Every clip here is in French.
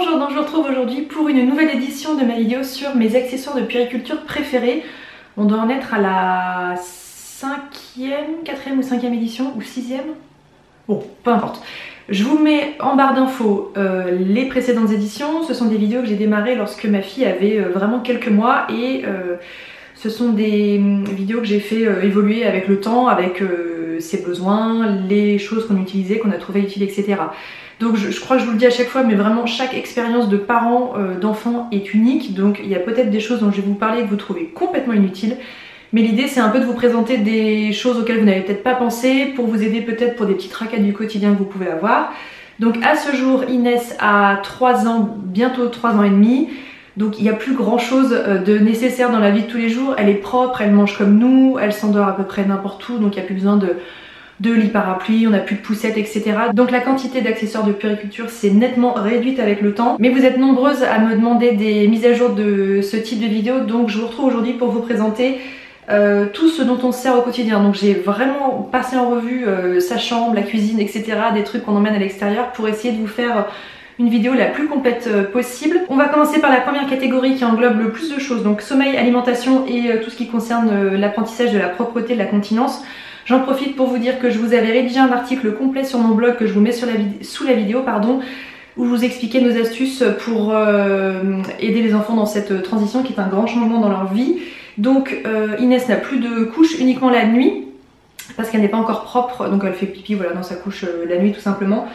Bonjour, donc je vous retrouve aujourd'hui pour une nouvelle édition de ma vidéo sur mes accessoires de puériculture préférés. On doit en être à la 4e ou 5e édition ou 6e. Bon, peu importe. Je vous mets en barre d'infos les précédentes éditions. Ce sont des vidéos que j'ai démarrées lorsque ma fille avait vraiment quelques mois et ce sont des vidéos que j'ai fait évoluer avec le temps, avec ses besoins, les choses qu'on utilisait, qu'on a trouvé utiles, etc. Donc je crois que je vous le dis à chaque fois, mais vraiment chaque expérience de parent, d'enfant est unique. Donc il y a peut-être des choses dont je vais vous parler que vous trouvez complètement inutiles. Mais l'idée c'est un peu de vous présenter des choses auxquelles vous n'avez peut-être pas pensé, pour vous aider peut-être pour des petites racades du quotidien que vous pouvez avoir. Donc à ce jour, Inès a 3 ans, bientôt 3 ans et demi. Donc il n'y a plus grand chose de nécessaire dans la vie de tous les jours. Elle est propre, elle mange comme nous, elle s'endort à peu près n'importe où, donc il n'y a plus besoin de lit parapluie, on n'a plus de poussettes, etc. Donc la quantité d'accessoires de puériculture s'est nettement réduite avec le temps. Mais vous êtes nombreuses à me demander des mises à jour de ce type de vidéo, donc je vous retrouve aujourd'hui pour vous présenter tout ce dont on se sert au quotidien. Donc j'ai vraiment passé en revue sa chambre, la cuisine, etc. Des trucs qu'on emmène à l'extérieur pour essayer de vous faire une vidéo la plus complète possible. On va commencer par la première catégorie qui englobe le plus de choses, donc sommeil, alimentation et tout ce qui concerne l'apprentissage de la propreté, de la continence. J'en profite pour vous dire que je vous avais rédigé un article complet sur mon blog que je vous mets sous la vidéo, où je vous expliquais nos astuces pour aider les enfants dans cette transition qui est un grand changement dans leur vie. Donc Inès n'a plus de couche uniquement la nuit parce qu'elle n'est pas encore propre, donc elle fait pipi voilà, dans sa couche la nuit tout simplement.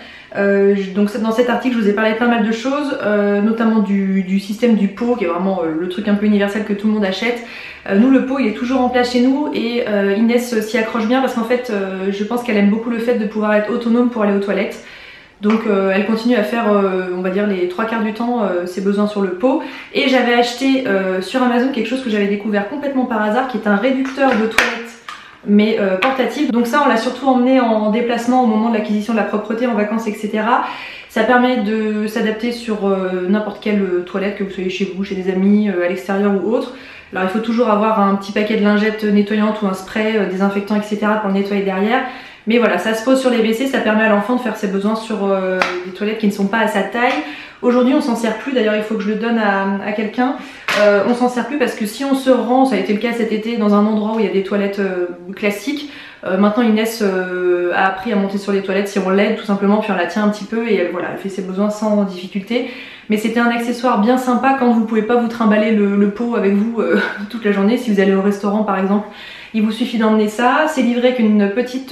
Donc dans cet article je vous ai parlé de pas mal de choses, notamment du système du pot qui est vraiment le truc un peu universel que tout le monde achète. Nous le pot il est toujours en place chez nous et Inès s'y accroche bien parce qu'en fait je pense qu'elle aime beaucoup le fait de pouvoir être autonome pour aller aux toilettes. Donc elle continue à faire on va dire les 3/4 du temps ses besoins sur le pot. Et j'avais acheté sur Amazon quelque chose que j'avais découvert complètement par hasard qui est un réducteur de toilette mais portatif. Donc ça on l'a surtout emmené en déplacement au moment de l'acquisition de la propreté, en vacances, etc. Ça permet de s'adapter sur n'importe quelle toilette, que vous soyez chez vous, chez des amis, à l'extérieur ou autre. Alors il faut toujours avoir un petit paquet de lingettes nettoyantes ou un spray désinfectant, etc. pour le nettoyer derrière. Mais voilà, ça se pose sur les WC, ça permet à l'enfant de faire ses besoins sur des toilettes qui ne sont pas à sa taille. Aujourd'hui on s'en sert plus, d'ailleurs il faut que je le donne à quelqu'un. On s'en sert plus parce que si on se rend, ça a été le cas cet été, dans un endroit où il y a des toilettes classiques, maintenant Inès a appris à monter sur les toilettes si on l'aide tout simplement, puis on la tient un petit peu et voilà, elle fait ses besoins sans difficulté. Mais c'était un accessoire bien sympa quand vous pouvez pas vous trimballer le pot avec vous toute la journée. Si vous allez au restaurant par exemple, il vous suffit d'emmener ça. C'est livré qu'une petite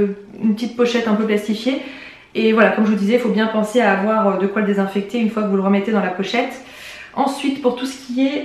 pochette un peu plastifiée. Et voilà, comme je vous disais, il faut bien penser à avoir de quoi le désinfecter une fois que vous le remettez dans la pochette. Ensuite, pour tout ce qui est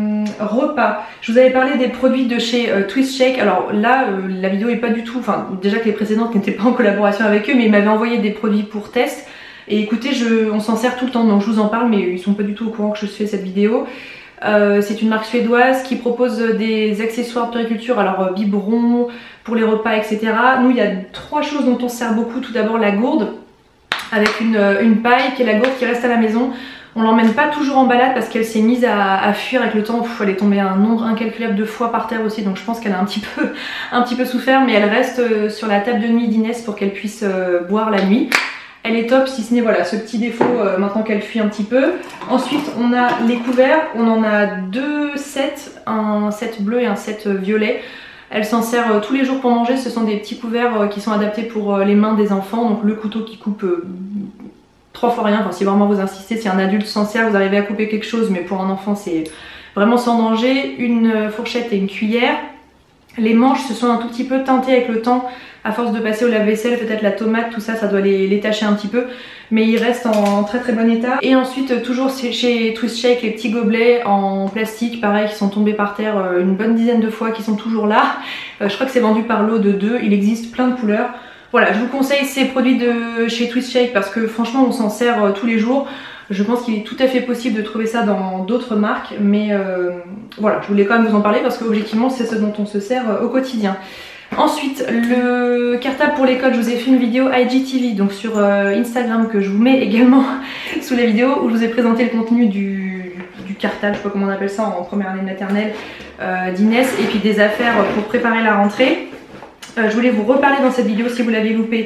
repas, je vous avais parlé des produits de chez Twist Shake. Alors là, la vidéo est pas du tout, enfin déjà que les précédentes n'étaient pas en collaboration avec eux, mais ils m'avaient envoyé des produits pour test. Et écoutez, on s'en sert tout le temps, donc je vous en parle, mais ils sont pas du tout au courant que je fais cette vidéo. C'est une marque suédoise qui propose des accessoires de puériculture, alors biberon, pour les repas, etc. Nous, il y a 3 choses dont on se sert beaucoup. Tout d'abord la gourde, avec une paille qui est la gourde qui reste à la maison. On l'emmène pas toujours en balade parce qu'elle s'est mise à fuir avec le temps. Elle est tombée un nombre incalculable de fois par terre aussi, donc je pense qu'elle a un petit peu souffert, mais elle reste sur la table de nuit d'Inès pour qu'elle puisse boire la nuit. Elle est top, si ce n'est voilà ce petit défaut maintenant qu'elle fuit un petit peu. Ensuite on a les couverts, on en a 2 sets, un set bleu et un set violet. Elle s'en sert tous les jours pour manger. Ce sont des petits couverts qui sont adaptés pour les mains des enfants, donc le couteau qui coupe 3 fois rien, enfin si vraiment vous insistez, si un adulte s'en sert, vous arrivez à couper quelque chose, mais pour un enfant c'est vraiment sans danger. Une fourchette et une cuillère. Les manches se sont un tout petit peu teintées avec le temps, à force de passer au lave-vaisselle, peut-être la tomate, tout ça, ça doit les tacher un petit peu, mais ils restent en très très bon état. Et ensuite toujours chez Twist Shake, les petits gobelets en plastique, pareil, qui sont tombés par terre une bonne dizaine de fois, qui sont toujours là. Je crois que c'est vendu par lot de 2, il existe plein de couleurs. Voilà, je vous conseille ces produits de chez Twist Shake parce que franchement on s'en sert tous les jours. Je pense qu'il est tout à fait possible de trouver ça dans d'autres marques, mais voilà, je voulais quand même vous en parler parce qu'objectivement c'est ce dont on se sert au quotidien. Ensuite, le cartable pour l'école, je vous ai fait une vidéo IGTV, donc sur Instagram, que je vous mets également sous la vidéo, où je vous ai présenté le contenu du cartable, je sais pas comment on appelle ça, en première année de maternelle d'Inès, et puis des affaires pour préparer la rentrée. Je voulais vous reparler dans cette vidéo, si vous l'avez loupé,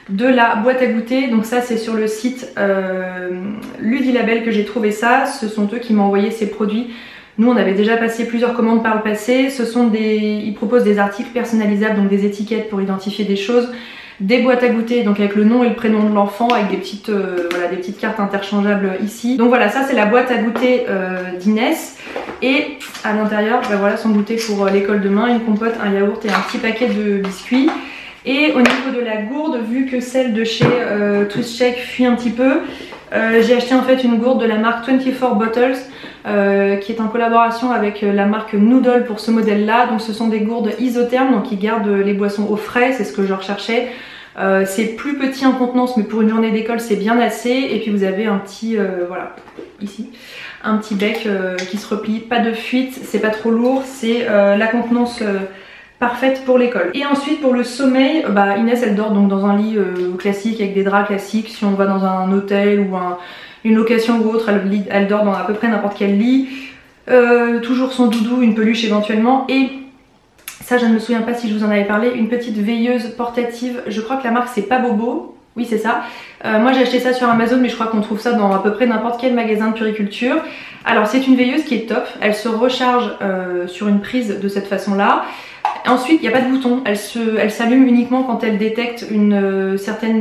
de la boîte à goûter. Donc ça c'est sur le site Ludilabel que j'ai trouvé ça. Ce sont eux qui m'ont envoyé ces produits. Nous on avait déjà passé plusieurs commandes par le passé. Ils proposent des articles personnalisables, donc des étiquettes pour identifier des choses, des boîtes à goûter donc avec le nom et le prénom de l'enfant, avec des petites, voilà, des petites cartes interchangeables ici. Donc voilà, ça c'est la boîte à goûter d'Inès. Et à l'intérieur, ben voilà son goûter pour l'école demain, une compote, un yaourt et un petit paquet de biscuits. Et au niveau de la gourde, vu que celle de chez Twist Shake fuit un petit peu, j'ai acheté en fait une gourde de la marque 24 Bottles qui est en collaboration avec la marque Noodle pour ce modèle là. Donc ce sont des gourdes isothermes, donc qui gardent les boissons au frais, c'est ce que je recherchais. C'est plus petit en contenance, mais pour une journée d'école c'est bien assez. Et puis vous avez un petit, voilà, ici, un petit bec qui se replie, pas de fuite, c'est pas trop lourd, c'est la contenance parfaite pour l'école. Et ensuite pour le sommeil, bah Inès elle dort donc dans un lit classique avec des draps classiques. Si on va dans un hôtel ou une location ou autre, elle dort dans à peu près n'importe quel lit. Toujours son doudou, une peluche éventuellement. Et ça je ne me souviens pas si je vous en avais parlé, une petite veilleuse portative. Je crois que la marque c'est pas Bobo. Oui c'est ça. Moi j'ai acheté ça sur Amazon, mais je crois qu'on trouve ça dans à peu près n'importe quel magasin de puériculture. Alors c'est une veilleuse qui est top. Elle se recharge sur une prise de cette façon là. Ensuite, il n'y a pas de bouton, elle s'allume uniquement quand elle détecte une certaine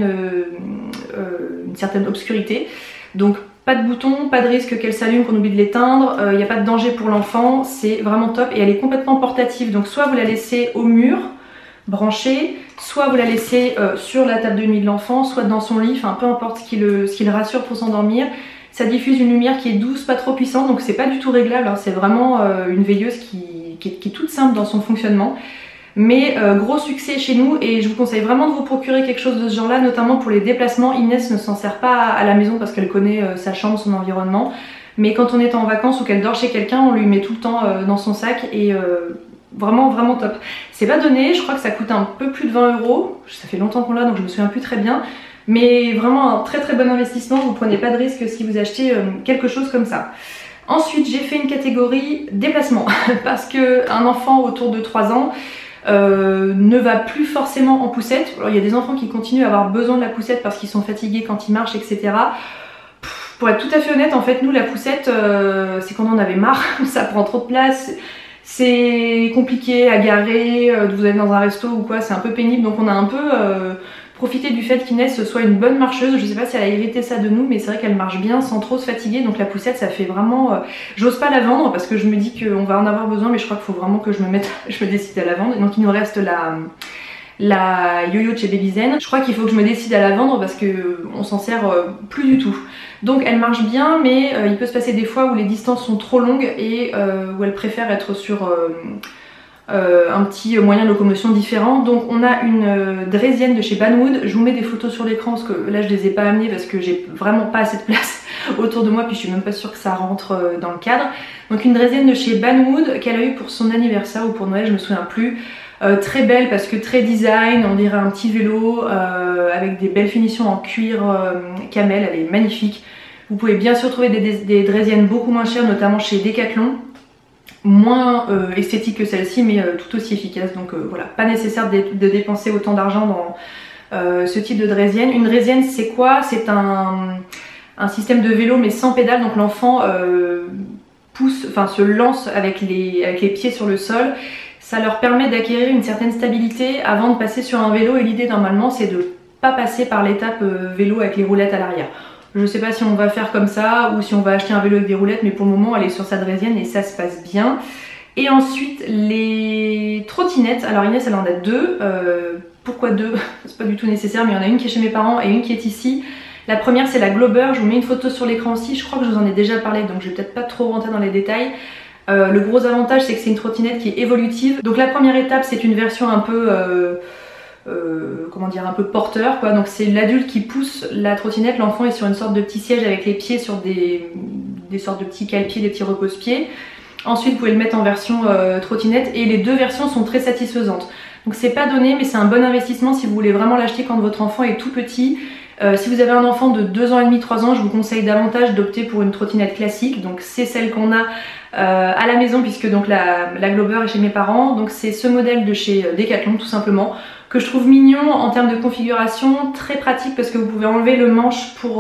obscurité. Donc pas de bouton, pas de risque qu'elle s'allume, qu'on oublie de l'éteindre, il n'y a pas de danger pour l'enfant, c'est vraiment top. Et elle est complètement portative, donc soit vous la laissez au mur, branchée, soit vous la laissez sur la table de nuit de l'enfant, soit dans son lit, enfin peu importe ce qui le rassure pour s'endormir. Ça diffuse une lumière qui est douce, pas trop puissante, donc c'est pas du tout réglable, hein. C'est vraiment une veilleuse qui est toute simple dans son fonctionnement. Mais gros succès chez nous, et je vous conseille vraiment de vous procurer quelque chose de ce genre là, notamment pour les déplacements. Inès ne s'en sert pas à la maison parce qu'elle connaît sa chambre, son environnement, mais quand on est en vacances ou qu'elle dort chez quelqu'un, on lui met tout le temps dans son sac. Et vraiment vraiment top. C'est pas donné, je crois que ça coûte un peu plus de 20 €, ça fait longtemps qu'on l'a donc je me souviens plus très bien, mais vraiment un très très bon investissement. Vous prenez pas de risque si vous achetez quelque chose comme ça. Ensuite j'ai fait une catégorie déplacement parce que un enfant autour de 3 ans ne va plus forcément en poussette. Alors il y a des enfants qui continuent à avoir besoin de la poussette parce qu'ils sont fatigués quand ils marchent, etc. Pour être tout à fait honnête, en fait nous la poussette c'est quand on en avait marre, ça prend trop de place, c'est compliqué à garer, vous allez dans un resto ou quoi, c'est un peu pénible, donc on a un peu profité du fait qu'Inès soit une bonne marcheuse. Je sais pas si elle a hérité ça de nous, mais c'est vrai qu'elle marche bien sans trop se fatiguer, donc la poussette ça fait vraiment... J'ose pas la vendre parce que je me dis qu'on va en avoir besoin, mais je crois qu'il faut vraiment que je me décide à la vendre. Donc il nous reste la yo-yo de chez Babyzen. Je crois qu'il faut que je me décide à la vendre parce que on s'en sert plus du tout. Donc elle marche bien, mais il peut se passer des fois où les distances sont trop longues et où elle préfère être sur un petit moyen de locomotion différent. Donc on a une draisienne de chez Banwood. Je vous mets des photos sur l'écran parce que là je les ai pas amenées parce que j'ai vraiment pas assez de place autour de moi, puis je suis même pas sûre que ça rentre dans le cadre. Donc une draisienne de chez Banwood qu'elle a eu pour son anniversaire ou pour Noël, je me souviens plus. Très belle parce que très design, on dirait un petit vélo avec des belles finitions en cuir camel, elle est magnifique. Vous pouvez bien sûr trouver des draisiennes beaucoup moins chères, notamment chez Decathlon, moins esthétique que celle-ci mais tout aussi efficace. Donc voilà, pas nécessaire de dépenser autant d'argent dans ce type de draisienne. Une draisienne c'est quoi? C'est un système de vélo mais sans pédale, donc l'enfant se lance avec les pieds sur le sol. Ça leur permet d'acquérir une certaine stabilité avant de passer sur un vélo, et l'idée normalement c'est de pas passer par l'étape vélo avec les roulettes à l'arrière. Je sais pas si on va faire comme ça ou si on va acheter un vélo avec des roulettes, mais pour le moment elle est sur sa draisienne et ça se passe bien. Et ensuite les trottinettes, alors Inès elle en a deux. Pourquoi deux? C'est pas du tout nécessaire, mais il y en a une qui est chez mes parents et une qui est ici. La première c'est la Glober, je vous mets une photo sur l'écran aussi, je crois que je vous en ai déjà parlé donc je vais peut-être pas trop rentrer dans les détails. Le gros avantage c'est que c'est une trottinette qui est évolutive. Donc la première étape c'est une version un peu comment dire, un peu porteur quoi. Donc c'est l'adulte qui pousse la trottinette, l'enfant est sur une sorte de petit siège avec les pieds sur des sortes de petits cale-pieds, des petits repose-pieds. Ensuite vous pouvez le mettre en version trottinette et les deux versions sont très satisfaisantes. Donc c'est pas donné mais c'est un bon investissement si vous voulez vraiment l'acheter quand votre enfant est tout petit. Si vous avez un enfant de 2 ans et demi, 3 ans, je vous conseille davantage d'opter pour une trottinette classique. Donc c'est celle qu'on a à la maison puisque donc la Glober est chez mes parents. Donc c'est ce modèle de chez Decathlon tout simplement. que je trouve mignon en termes de configuration, très pratique parce que vous pouvez enlever le manche pour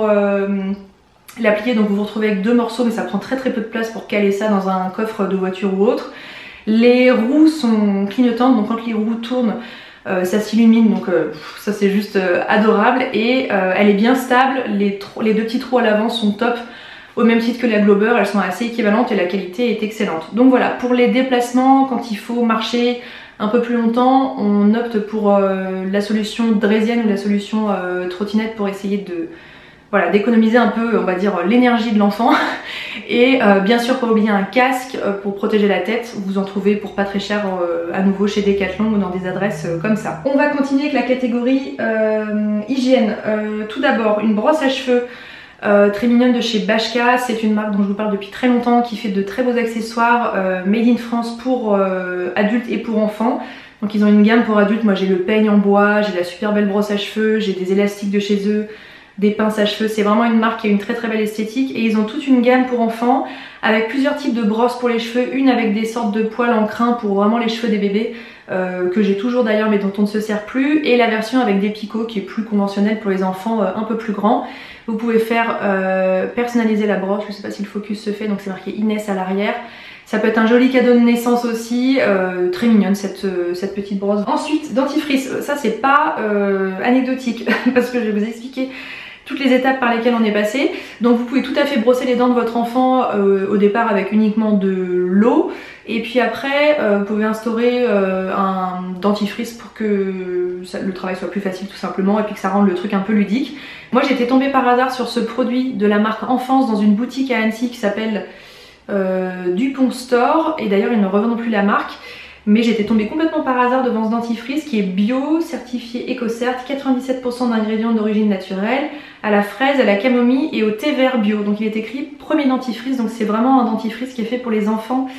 la plier, donc vous vous retrouvez avec 2 morceaux mais ça prend très peu de place pour caler ça dans un coffre de voiture ou autre. Les roues sont clignotantes, donc quand les roues tournent, ça s'illumine, donc ça c'est juste adorable et elle est bien stable, les 2 petits trous à l'avant sont top. Au même titre que la Glober, elles sont assez équivalentes et la qualité est excellente. Donc voilà, pour les déplacements, quand il faut marcher un peu plus longtemps, on opte pour la solution draisienne ou la solution trottinette pour essayer de voilà, d'économiser un peu, on va dire, l'énergie de l'enfant. Et bien sûr, pas oublier un casque pour protéger la tête. Vous en trouvez pour pas très cher à nouveau chez Decathlon ou dans des adresses comme ça. On va continuer avec la catégorie hygiène. Tout d'abord, une brosse à cheveux. Très mignonne de chez Bashka, c'est une marque dont je vous parle depuis très longtemps qui fait de très beaux accessoires made in France pour adultes et pour enfants. Donc ils ont une gamme pour adultes, moi j'ai le peigne en bois, j'ai la super belle brosse à cheveux, j'ai des élastiques de chez eux, des pinces à cheveux, c'est vraiment une marque qui a une très belle esthétique et ils ont toute une gamme pour enfants avec plusieurs types de brosses pour les cheveux, une avec des sortes de poils en crin pour vraiment les cheveux des bébés que j'ai toujours d'ailleurs mais dont on ne se sert plus, et la version avec des picots qui est plus conventionnelle pour les enfants un peu plus grands. Vous pouvez faire personnaliser la brosse, je ne sais pas si le focus se fait, donc c'est marqué Inès à l'arrière. Ça peut être un joli cadeau de naissance aussi, très mignonne cette petite brosse. Ensuite, dentifrice, ça c'est pas anecdotique parce que je vais vous expliquer toutes les étapes par lesquelles on est passé. Donc vous pouvez tout à fait brosser les dents de votre enfant au départ avec uniquement de l'eau. Et puis après, vous pouvez instaurer un dentifrice pour que le travail soit plus facile tout simplement et puis que ça rende le truc un peu ludique. Moi j'étais tombée par hasard sur ce produit de la marque Enfance dans une boutique à Annecy qui s'appelle Dupont Store. Et d'ailleurs ils ne revendent plus la marque. Mais j'étais tombée complètement par hasard devant ce dentifrice qui est bio, certifié EcoCert, 97% d'ingrédients d'origine naturelle, à la fraise, à la camomille et au thé vert bio. Donc il est écrit premier dentifrice, donc c'est vraiment un dentifrice qui est fait pour les enfants.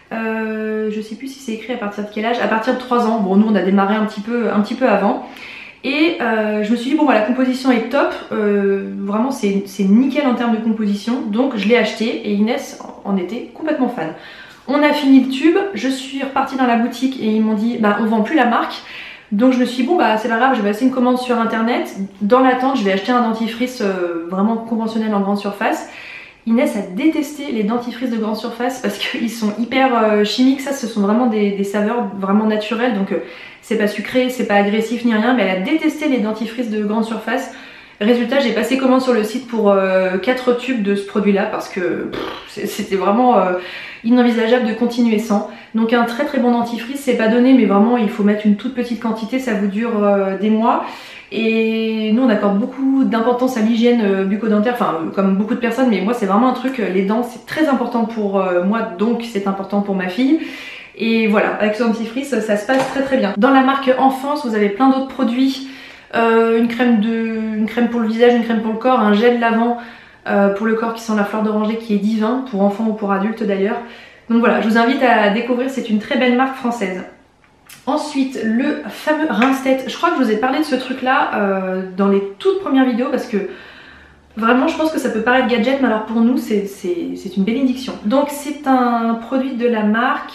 Je sais plus si c'est écrit à partir de quel âge, à partir de 3 ans. Bon, nous on a démarré un petit peu avant. Et je me suis dit bon bah, la composition est top, vraiment c'est nickel en termes de composition, donc je l'ai acheté et Inès en était complètement fan. On a fini le tube, je suis repartie dans la boutique et ils m'ont dit bah on vend plus la marque. Donc je me suis dit bon bah c'est pas grave, je vais passer une commande sur internet. Dans l'attente je vais acheter un dentifrice vraiment conventionnel en grande surface. Inès a détesté les dentifrices de grande surface parce qu'ils sont hyper chimiques, ça ce sont vraiment des saveurs vraiment naturelles, donc c'est pas sucré, c'est pas agressif ni rien, mais elle a détesté les dentifrices de grande surface. Résultat, j'ai passé commande sur le site pour 4 tubes de ce produit là parce que c'était vraiment inenvisageable de continuer sans. Donc un très bon dentifrice, c'est pas donné mais vraiment il faut mettre une toute petite quantité, ça vous dure des mois. Et nous on accorde beaucoup d'importance à l'hygiène bucco-dentaire, enfin comme beaucoup de personnes, mais moi c'est vraiment un truc, les dents c'est très important pour moi, donc c'est important pour ma fille. Et voilà, avec ce dentifrice ça se passe très bien. Dans la marque Enfance vous avez plein d'autres produits, une crème pour le visage, une crème pour le corps, un gel lavant pour le corps qui sent la fleur d'oranger qui est divin, pour enfants ou pour adultes d'ailleurs. Donc voilà, je vous invite à découvrir, c'est une très belle marque française. Ensuite, le fameux rince-tête. Je crois que je vous ai parlé de ce truc là dans les toutes premières vidéos parce que vraiment je pense que ça peut paraître gadget mais alors pour nous c'est une bénédiction. Donc c'est un produit de la marque,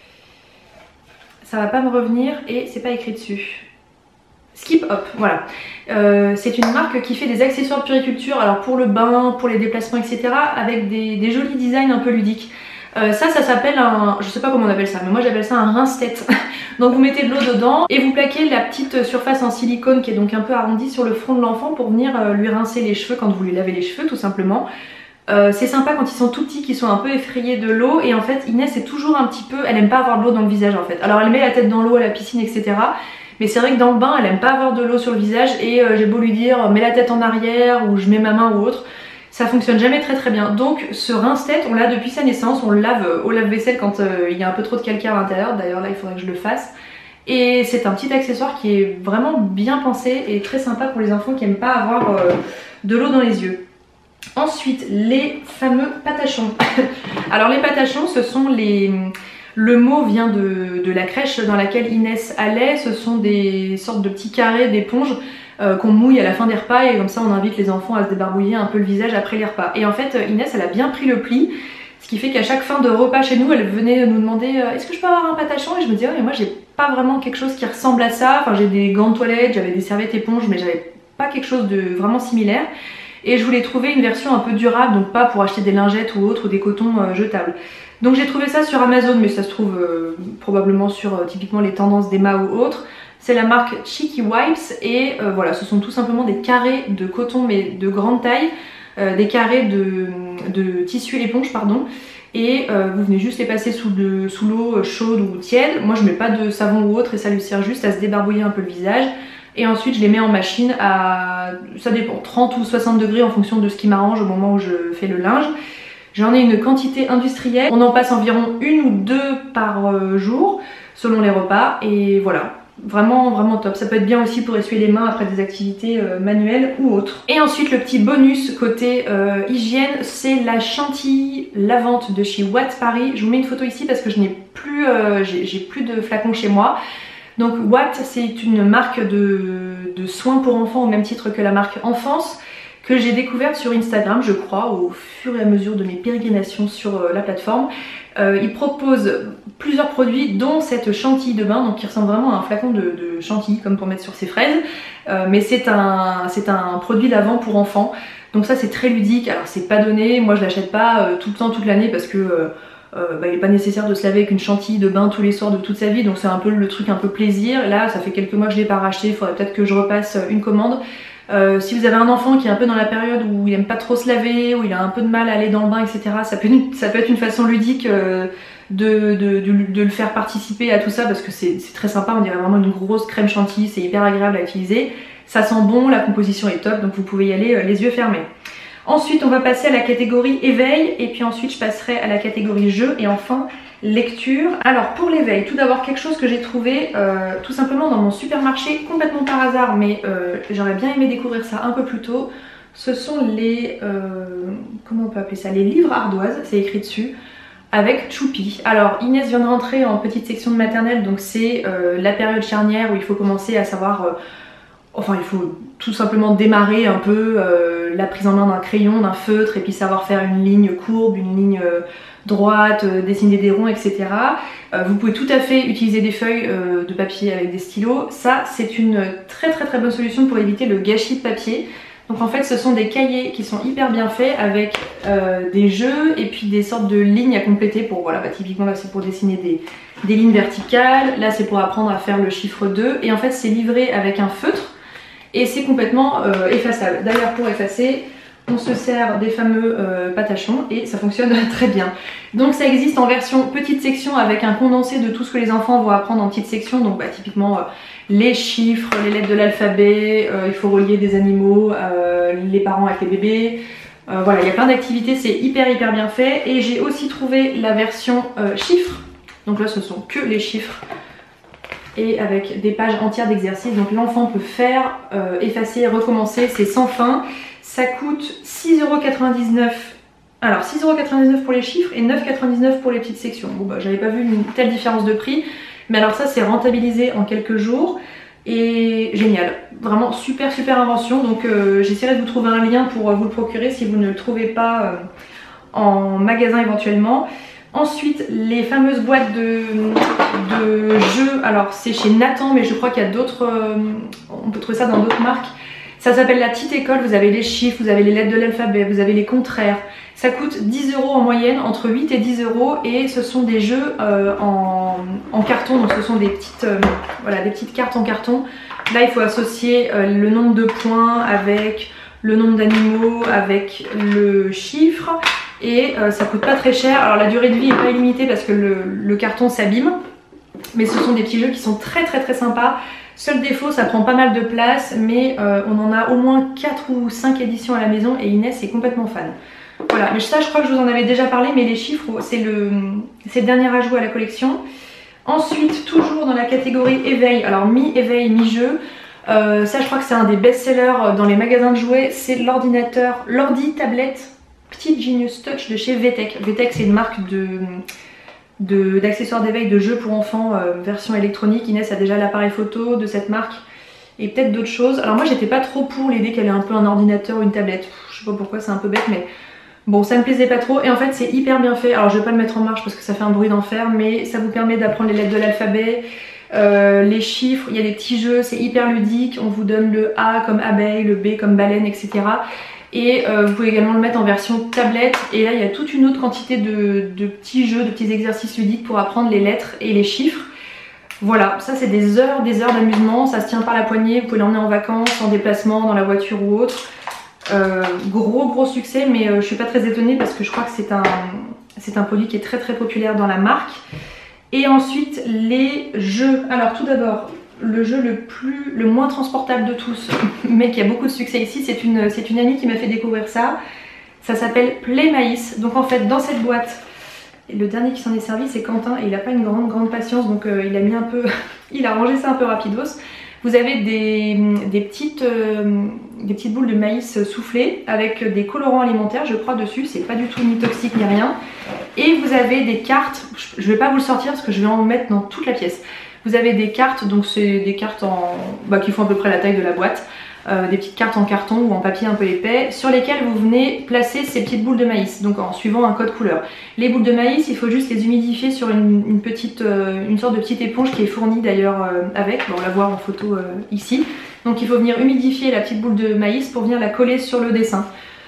ça va pas me revenir et c'est pas écrit dessus. Skip Hop, voilà. C'est une marque qui fait des accessoires de puériculture, alors pour le bain, pour les déplacements, etc. avec des jolis designs un peu ludiques. Ça s'appelle un, je sais pas comment on appelle ça, mais moi j'appelle ça un rince-tête. Donc vous mettez de l'eau dedans et vous plaquez la petite surface en silicone qui est donc un peu arrondie sur le front de l'enfant pour venir lui rincer les cheveux quand vous lui lavez les cheveux tout simplement. C'est sympa quand ils sont tout petits, qu'ils sont un peu effrayés de l'eau, et en fait Inès est toujours un petit peu, elle aime pas avoir de l'eau dans le visage en fait. Alors elle met la tête dans l'eau à la piscine etc. Mais c'est vrai que dans le bain elle aime pas avoir de l'eau sur le visage et j'ai beau lui dire mets la tête en arrière ou je mets ma main ou autre, ça fonctionne jamais très bien. Donc ce rince-tête on l'a depuis sa naissance, on le lave au lave-vaisselle quand il y a un peu trop de calcaire à l'intérieur, d'ailleurs là il faudrait que je le fasse. Et c'est un petit accessoire qui est vraiment bien pensé et très sympa pour les enfants qui aiment pas avoir de l'eau dans les yeux. Ensuite les fameux patachons. Alors les patachons ce sont les... Le mot vient de la crèche dans laquelle Inès allait, ce sont des sortes de petits carrés d'éponge qu'on mouille à la fin des repas et comme ça on invite les enfants à se débarbouiller un peu le visage après les repas. Et en fait Inès elle a bien pris le pli, ce Ce qui fait qu'à chaque fin de repas chez nous, elle venait nous demander est-ce que je peux avoir un patachon? Et je me disais, ouais, mais moi j'ai pas vraiment quelque chose qui ressemble à ça. Enfin, j'ai des gants de toilette, j'avais des serviettes éponges, mais j'avais pas quelque chose de vraiment similaire. Et je voulais trouver une version un peu durable, donc pas pour acheter des lingettes ou autres ou des cotons jetables. Donc j'ai trouvé ça sur Amazon, mais ça se trouve probablement sur typiquement les tendances d'Emma ou autres. C'est la marque Cheeky Wipes et voilà, ce sont tout simplement des carrés de coton mais de grande taille, des carrés de tissu éponge pardon. Et vous venez juste les passer sous l'eau chaude ou tiède. Moi je mets pas de savon ou autre et ça lui sert juste à se débarbouiller un peu le visage. Et ensuite je les mets en machine à, ça dépend, 30 ou 60 degrés en fonction de ce qui m'arrange au moment où je fais le linge. J'en ai une quantité industrielle, on en passe environ 1 ou 2 par jour selon les repas et voilà. Vraiment vraiment top, ça peut être bien aussi pour essuyer les mains après des activités manuelles ou autres. Et ensuite le petit bonus côté hygiène, c'est la chantilly lavante de chez Watt Paris. Je vous mets une photo ici parce que je n'ai plus, j'ai plus de flacons chez moi. Donc Watt, c'est une marque de soins pour enfants au même titre que la marque Enfance que j'ai découverte sur Instagram, je crois, au fur et à mesure de mes pérégrinations sur la plateforme. Ils proposent plusieurs produits, dont cette chantilly de bain, donc qui ressemble vraiment à un flacon de chantilly, comme pour mettre sur ses fraises. Mais c'est un produit lavant pour enfants. Donc ça c'est très ludique, alors c'est pas donné, moi je l'achète pas tout le temps, toute l'année, parce que il n'est pas nécessaire de se laver avec une chantilly de bain tous les soirs de toute sa vie, donc c'est un peu le truc un peu plaisir. Là ça fait quelques mois que je l'ai pas racheté, il faudrait peut-être que je repasse une commande. Si vous avez un enfant qui est un peu dans la période où il aime pas trop se laver, où il a un peu de mal à aller dans le bain, etc., ça peut être une façon ludique de le faire participer à tout ça, parce que c'est très sympa, on dirait vraiment une grosse crème chantilly, c'est hyper agréable à utiliser, ça sent bon, la composition est top, donc vous pouvez y aller les yeux fermés. Ensuite on va passer à la catégorie éveil et puis ensuite je passerai à la catégorie jeu et enfin lecture. Alors pour l'éveil, tout d'abord quelque chose que j'ai trouvé tout simplement dans mon supermarché complètement par hasard, mais j'aurais bien aimé découvrir ça un peu plus tôt. Ce sont les, comment on peut appeler ça, les livres ardoises, c'est écrit dessus, avec Choupi. Alors Inès vient de rentrer en petite section de maternelle, donc c'est la période charnière où il faut commencer à savoir... Enfin, il faut tout simplement démarrer un peu la prise en main d'un crayon, d'un feutre, et puis savoir faire une ligne courbe, une ligne droite, dessiner des ronds, etc. Vous pouvez tout à fait utiliser des feuilles de papier avec des stylos. Ça, c'est une très bonne solution pour éviter le gâchis de papier. Donc en fait, ce sont des cahiers qui sont hyper bien faits avec des jeux et puis des sortes de lignes à compléter pour, voilà, bah, typiquement là c'est pour dessiner des lignes verticales, là c'est pour apprendre à faire le chiffre 2, et en fait c'est livré avec un feutre. Et c'est complètement effaçable. D'ailleurs pour effacer, on se sert des fameux patachons et ça fonctionne très bien. Donc ça existe en version petite section avec un condensé de tout ce que les enfants vont apprendre en petite section. Donc bah, typiquement les chiffres, les lettres de l'alphabet, il faut relier des animaux, les parents avec les bébés. Voilà, il y a plein d'activités, c'est hyper bien fait. Et j'ai aussi trouvé la version chiffres. Donc là ce sont que les chiffres. Et avec des pages entières d'exercices, donc l'enfant peut faire, effacer, recommencer, c'est sans fin. Ça coûte 6,99 €. Alors 6,99 € pour les chiffres et 9,99 € pour les petites sections. Bon bah j'avais pas vu une telle différence de prix, mais alors ça c'est rentabilisé en quelques jours et génial. Vraiment super invention, donc j'essaierai de vous trouver un lien pour vous le procurer si vous ne le trouvez pas en magasin éventuellement. Ensuite, les fameuses boîtes de jeux, alors c'est chez Nathan, mais je crois qu'il y a d'autres, on peut trouver ça dans d'autres marques. Ça s'appelle la petite école, vous avez les chiffres, vous avez les lettres de l'alphabet, vous avez les contraires. Ça coûte 10 € en moyenne, entre 8 et 10 € et ce sont des jeux en carton, donc ce sont des petites, voilà, des petites cartes en carton. Là il faut associer le nombre de points avec le nombre d'animaux, avec le chiffre. Et ça coûte pas très cher. Alors la durée de vie est pas illimitée parce que le carton s'abîme, mais ce sont des petits jeux qui sont très sympas. Seul défaut, ça prend pas mal de place, mais on en a au moins 4 ou 5 éditions à la maison et Inès est complètement fan. Voilà, mais ça je crois que je vous en avais déjà parlé, mais les chiffres c'est le dernier ajout à la collection. Ensuite, toujours dans la catégorie éveil, alors mi-éveil, mi-jeu, ça je crois que c'est un des best-sellers dans les magasins de jouets, c'est l'ordi tablette Petite Genius Touch de chez VTech. VTech c'est une marque d'accessoires d'éveil de jeux pour enfants version électronique. Inès a déjà l'appareil photo de cette marque et peut-être d'autres choses. Alors moi j'étais pas trop pour l'idée qu'elle ait un peu un ordinateur ou une tablette. Je sais pas pourquoi, c'est un peu bête, mais Bon, ça me plaisait pas trop et en fait c'est hyper bien fait. Alors je vais pas le mettre en marche parce que ça fait un bruit d'enfer, mais ça vous permet d'apprendre les lettres de l'alphabet, les chiffres, il y a des petits jeux, c'est hyper ludique. On vous donne le A comme abeille, le B comme baleine, etc. Et vous pouvez également le mettre en version tablette. Et là il y a toute une autre quantité de petits jeux, de petits exercices ludiques pour apprendre les lettres et les chiffres. Voilà, ça c'est des heures d'amusement, ça se tient par la poignée, vous pouvez l'emmener en vacances, en déplacement, dans la voiture ou autre. Gros succès, mais je suis pas très étonnée parce que je crois que c'est un produit qui est très populaire dans la marque. Et ensuite les jeux. Alors tout d'abord, le jeu le moins transportable de tous, mais qui a beaucoup de succès ici, c'est une amie qui m'a fait découvrir ça. Ça s'appelle Play Maïs. Donc en fait dans cette boîte, le dernier qui s'en est servi c'est Quentin et il n'a pas une grande patience, donc il a mis un peu, il a rangé ça un peu rapidos. Vous avez des petites boules de maïs soufflées avec des colorants alimentaires je crois dessus, c'est pas du tout ni toxique ni rien. Et vous avez des cartes, je vais pas vous le sortir parce que je vais en mettre dans toute la pièce. Vous avez des cartes, donc c'est des cartes qui font à peu près la taille de la boîte. Des petites cartes en carton ou en papier un peu épais sur lesquelles vous venez placer ces petites boules de maïs, donc en suivant un code couleur. Les boules de maïs, il faut juste les humidifier sur une sorte de petite éponge qui est fournie d'ailleurs avec, on va la voir en photo ici. Donc il faut venir humidifier la petite boule de maïs pour venir la coller sur le dessin.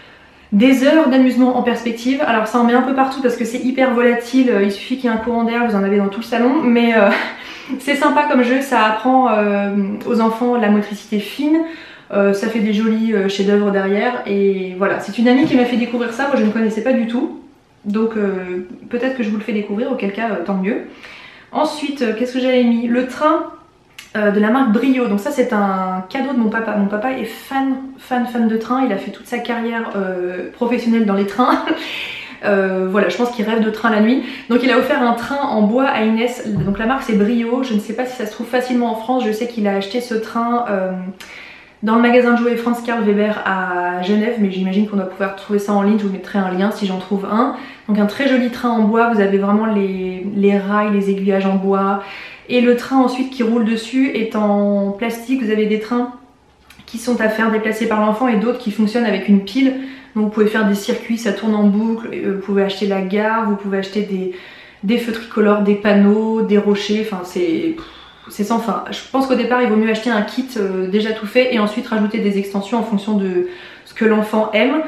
Des heures d'amusement en perspective, alors ça en met un peu partout parce que c'est hyper volatile, il suffit qu'il y ait un courant d'air, vous en avez dans tout le salon, mais c'est sympa comme jeu, ça apprend aux enfants la motricité fine. Ça fait des jolis chefs-d'œuvre derrière et voilà, c'est une amie qui m'a fait découvrir ça, moi je ne connaissais pas du tout, donc peut-être que je vous le fais découvrir, auquel cas tant mieux. Ensuite, qu'est-ce que j'avais mis? Le train de la marque Brio, donc ça c'est un cadeau de mon papa. Mon papa est fan de train, il a fait toute sa carrière professionnelle dans les trains. Voilà, je pense qu'il rêve de train la nuit. Donc il a offert un train en bois à Inès, donc la marque c'est Brio, je ne sais pas si ça se trouve facilement en France, je sais qu'il a acheté ce train dans le magasin de jouets Franz Karl Weber à Genève, mais j'imagine qu'on doit pouvoir trouver ça en ligne, je vous mettrai un lien si j'en trouve un. Donc un très joli train en bois, vous avez vraiment les rails, les aiguillages en bois, et le train ensuite qui roule dessus est en plastique. Vous avez des trains qui sont à faire déplacer par l'enfant et d'autres qui fonctionnent avec une pile. Donc vous pouvez faire des circuits, ça tourne en boucle, vous pouvez acheter la gare, vous pouvez acheter des feux tricolores, des panneaux, des rochers, enfin c'est sans fin. Je pense qu'au départ il vaut mieux acheter un kit déjà tout fait et ensuite rajouter des extensions en fonction de ce que l'enfant aime.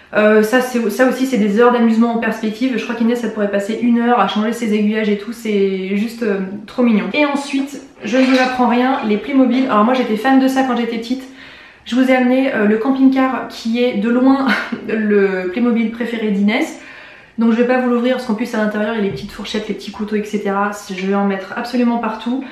Ça aussi c'est des heures d'amusement en perspective. Je crois qu'Inès ça pourrait passer 1 heure à changer ses aiguillages et tout, c'est juste trop mignon. Et ensuite, je ne vous apprends rien, les Playmobil. Alors moi j'étais fan de ça quand j'étais petite. Je vous ai amené le camping-car qui est de loin le Playmobil préféré d'Inès. Donc je vais pas vous l'ouvrir parce qu'en plus à l'intérieur il y a les petites fourchettes, les petits couteaux, etc. Je vais en mettre absolument partout.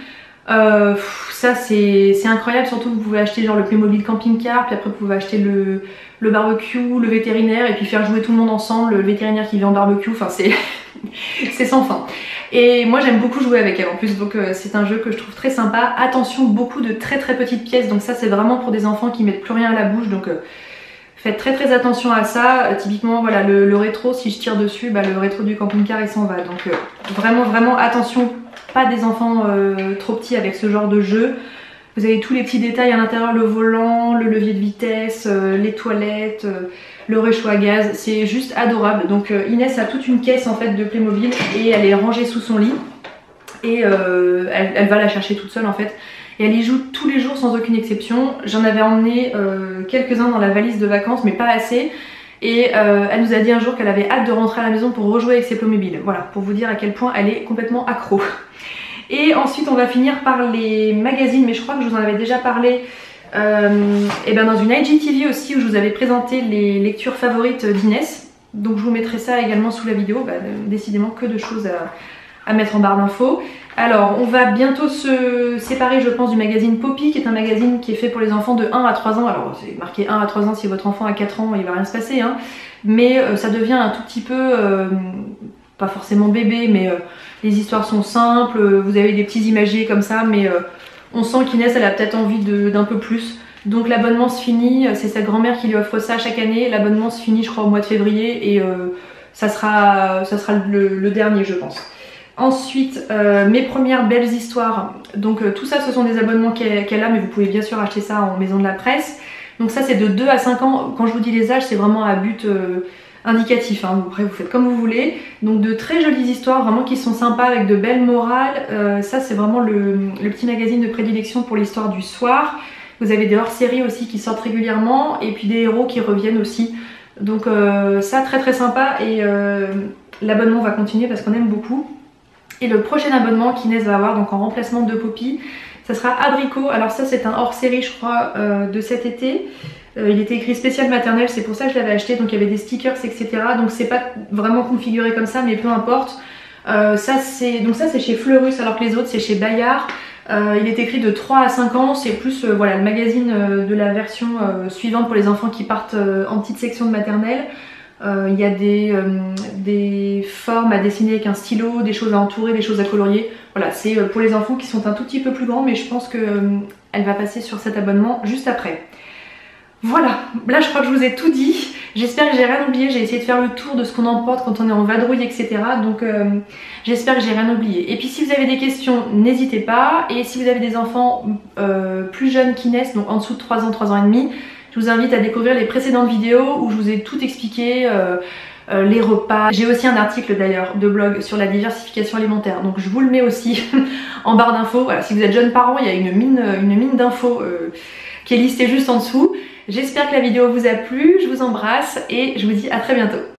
Ça c'est incroyable, surtout que vous pouvez acheter genre le Playmobil camping-car, puis après vous pouvez acheter le barbecue, le vétérinaire, et puis faire jouer tout le monde ensemble, le vétérinaire qui vient en barbecue, enfin c'est sans fin. Et moi j'aime beaucoup jouer avec elle en plus, donc c'est un jeu que je trouve très sympa. Attention, beaucoup de très petites pièces, donc ça c'est vraiment pour des enfants qui mettent plus rien à la bouche, donc faites très attention à ça. Typiquement voilà le rétro, si je tire dessus, bah, le rétro du camping-car il s'en va, donc vraiment attention. Pas des enfants trop petits avec ce genre de jeu. Vous avez tous les petits détails à l'intérieur, le volant, le levier de vitesse, les toilettes, le réchaud à gaz, c'est juste adorable. Donc Inès a toute une caisse en fait de Playmobil et elle est rangée sous son lit et elle va la chercher toute seule en fait. Et elle y joue tous les jours sans aucune exception. J'en avais emmené quelques-uns dans la valise de vacances mais pas assez. Et elle nous a dit un jour qu'elle avait hâte de rentrer à la maison pour rejouer avec ses Playmobil. Voilà, pour vous dire à quel point elle est complètement accro. Et ensuite on va finir par les magazines, mais je crois que je vous en avais déjà parlé et ben dans une IGTV aussi où je vous avais présenté les lectures favorites d'Inès. Donc je vous mettrai ça également sous la vidéo, bah, décidément que de choses à mettre en barre d'infos. Alors on va bientôt se séparer je pense du magazine Poppy, qui est un magazine qui est fait pour les enfants de 1 à 3 ans. Alors c'est marqué 1 à 3 ans, si votre enfant a 4 ans il va rien se passer hein. Mais ça devient un tout petit peu, pas forcément bébé, mais les histoires sont simples, vous avez des petits imagiers comme ça, mais on sent qu'Inès elle a peut-être envie d'un peu plus. Donc l'abonnement se finit, c'est sa grand-mère qui lui offre ça chaque année. L'abonnement se finit je crois au mois de février et ça sera le dernier je pense. Ensuite, mes premières belles histoires, donc tout ça ce sont des abonnements qu'elle a, mais vous pouvez bien sûr acheter ça en maison de la presse. Donc ça c'est de 2 à 5 ans, quand je vous dis les âges c'est vraiment à but indicatif, hein. Après vous faites comme vous voulez. Donc de très jolies histoires vraiment qui sont sympas avec de belles morales. Ça c'est vraiment le petit magazine de prédilection pour l'histoire du soir. Vous avez des hors-séries aussi qui sortent régulièrement et puis des héros qui reviennent aussi. Donc ça très très sympa et l'abonnement va continuer parce qu'on aime beaucoup. Et le prochain abonnement qu'Inès va avoir donc en remplacement de Poppy, ça sera Abricot. Alors ça c'est un hors-série je crois de cet été. Il était écrit spécial maternelle, c'est pour ça que je l'avais acheté, donc il y avait des stickers etc. Donc c'est pas vraiment configuré comme ça mais peu importe. Ça c'est chez Fleurus alors que les autres c'est chez Bayard. Il est écrit de 3 à 5 ans, c'est plus voilà, le magazine de la version suivante pour les enfants qui partent en petite section de maternelle. Il y a des formes à dessiner avec un stylo, des choses à entourer, des choses à colorier. Voilà, c'est pour les enfants qui sont un tout petit peu plus grands, mais je pense qu'elle va passer sur cet abonnement juste après. Voilà, là je crois que je vous ai tout dit. J'espère que j'ai rien oublié, j'ai essayé de faire le tour de ce qu'on emporte quand on est en vadrouille, etc. Donc j'espère que j'ai rien oublié. Et puis si vous avez des questions, n'hésitez pas. Et si vous avez des enfants plus jeunes qu'Inès, donc en dessous de 3 ans, 3 ans et demi, je vous invite à découvrir les précédentes vidéos où je vous ai tout expliqué, les repas. J'ai aussi un article d'ailleurs de blog sur la diversification alimentaire, donc je vous le mets aussi en barre d'infos. Voilà, si vous êtes jeune parent, il y a une mine d'infos qui est listée juste en dessous. J'espère que la vidéo vous a plu, je vous embrasse et je vous dis à très bientôt.